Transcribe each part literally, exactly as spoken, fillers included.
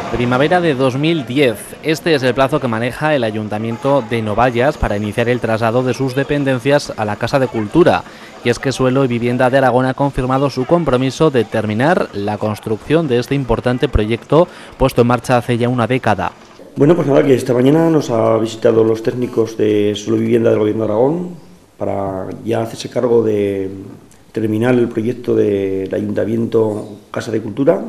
Primavera de dos mil diez. Este es el plazo que maneja el Ayuntamiento de Novallas para iniciar el traslado de sus dependencias a la Casa de Cultura. Y es que Suelo y Vivienda de Aragón ha confirmado su compromiso de terminar la construcción de este importante proyecto puesto en marcha hace ya una década. Bueno, pues nada, que esta mañana nos ha visitado los técnicos de Suelo y Vivienda del Gobierno de Aragón para ya hacerse cargo de terminar el proyecto del Ayuntamiento Casa de Cultura,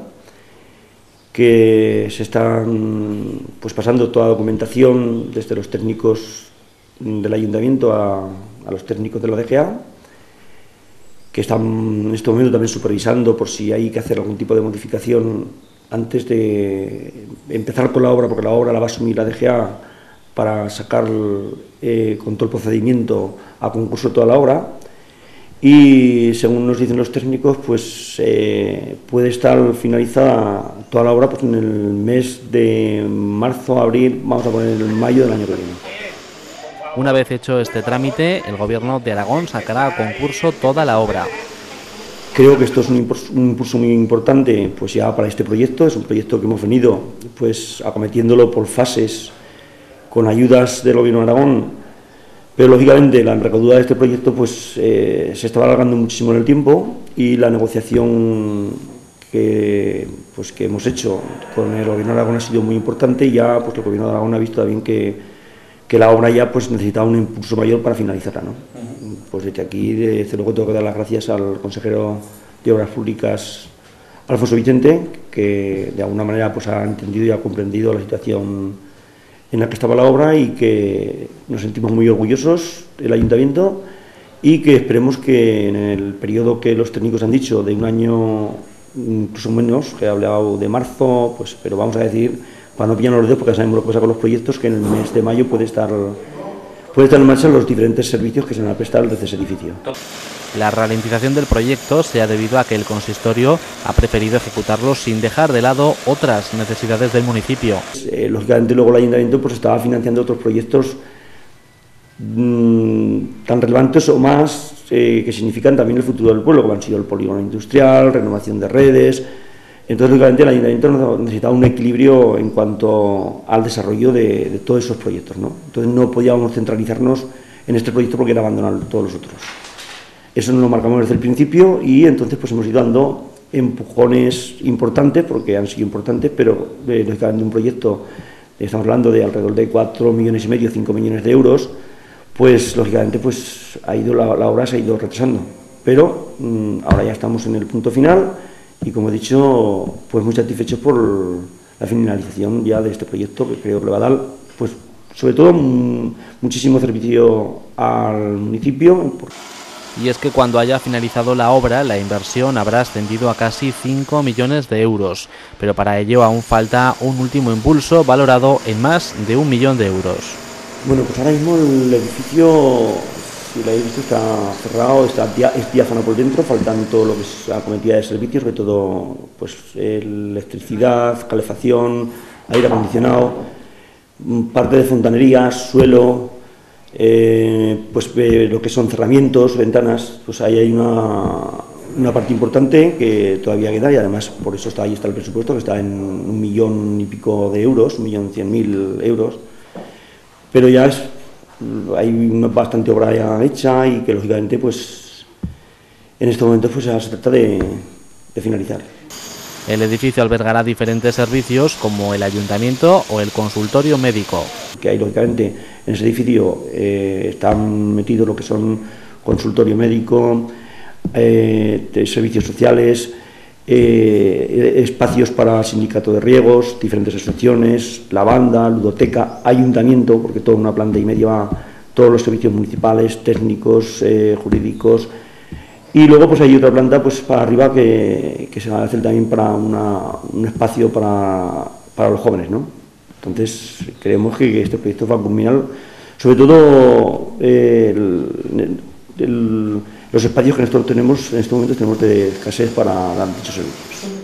que se están pues pasando toda la documentación desde los técnicos del Ayuntamiento a, a los técnicos de la D G A, que están en este momento también supervisando por si hay que hacer algún tipo de modificación antes de empezar con la obra, porque la obra la va a asumir la D G A para sacar eh, con todo el procedimiento a concurso toda la obra. Y según nos dicen los técnicos, pues eh, puede estar finalizada toda la obra pues, en el mes de marzo, abril, vamos a poner en mayo del año que viene. Una vez hecho este trámite, el Gobierno de Aragón sacará a concurso toda la obra. Creo que esto es un impulso, un impulso muy importante pues ya para este proyecto. Es un proyecto que hemos venido pues acometiéndolo por fases con ayudas del Gobierno de Aragón. Pero lógicamente la envergadura de este proyecto pues, eh, se estaba alargando muchísimo en el tiempo y la negociación que, pues, que hemos hecho con el Gobierno de Aragón ha sido muy importante y ya pues, el Gobierno de Aragón ha visto también que, que la obra ya pues, necesitaba un impulso mayor para finalizarla, ¿no? Uh-huh. Pues desde aquí, desde luego, tengo que dar las gracias al consejero de Obras Públicas, Alfonso Vicente, que de alguna manera pues, ha entendido y ha comprendido la situación en la que estaba la obra y que nos sentimos muy orgullosos del Ayuntamiento y que esperemos que en el periodo que los técnicos han dicho, de un año incluso menos, que he hablado de marzo, pues, pero vamos a decir, para no pillarnos los dedos, porque sabemos lo que pasa con los proyectos, que en el mes de mayo puede estar, puede estar en marcha los diferentes servicios que se van a prestar desde ese edificio. La ralentización del proyecto se ha debido a que el consistorio ha preferido ejecutarlo sin dejar de lado otras necesidades del municipio. Eh, lógicamente luego el Ayuntamiento pues, estaba financiando otros proyectos mmm, tan relevantes o más eh, que significan también el futuro del pueblo, como han sido el polígono industrial, renovación de redes. Entonces lógicamente el Ayuntamiento necesitaba un equilibrio en cuanto al desarrollo de, de todos esos proyectos, ¿no? Entonces no podíamos centralizarnos en este proyecto porque era abandonar todos los otros. Eso nos lo marcamos desde el principio y entonces pues hemos ido dando empujones importantes, porque han sido importantes, pero eh, lógicamente un proyecto, estamos hablando de alrededor de cuatro millones y medio, cinco millones de euros, pues lógicamente pues ha ido la, la obra se ha ido retrasando. Pero mmm, ahora ya estamos en el punto final y como he dicho, pues muy satisfechos por la finalización ya de este proyecto, que creo que le va a dar, pues sobre todo mmm, muchísimo servicio al municipio. Y es que cuando haya finalizado la obra, la inversión habrá ascendido a casi cinco millones de euros. Pero para ello aún falta un último impulso valorado en más de un millón de euros. Bueno, pues ahora mismo el edificio, si lo habéis visto, está cerrado, está, es diáfano por dentro, faltan todo lo que es la cometida de servicios, sobre todo pues, electricidad, calefacción, aire acondicionado, parte de fontanería, suelo. Eh, pues eh, lo que son cerramientos, ventanas, pues ahí hay una, una parte importante que todavía queda y además por eso está ahí está el presupuesto, que está en un millón y pico de euros, un millón cien mil euros, pero ya es, hay bastante obra ya hecha y que lógicamente pues en este momento pues ya se trata de, de finalizar. El edificio albergará diferentes servicios como el ayuntamiento o el consultorio médico. Que hay lógicamente en ese edificio eh, están metidos lo que son consultorio médico, eh, servicios sociales, eh, espacios para sindicato de riegos, diferentes asociaciones, lavanda, ludoteca, ayuntamiento, porque toda una planta y media va todos los servicios municipales, técnicos, eh, jurídicos. Y luego pues hay otra planta pues para arriba que, que se va a hacer también para una, un espacio para, para los jóvenes, ¿no? Entonces creemos que este proyecto va a culminar, sobre todo eh, el, el, los espacios que nosotros tenemos en estos momentos tenemos de escasez para dar dichos servicios.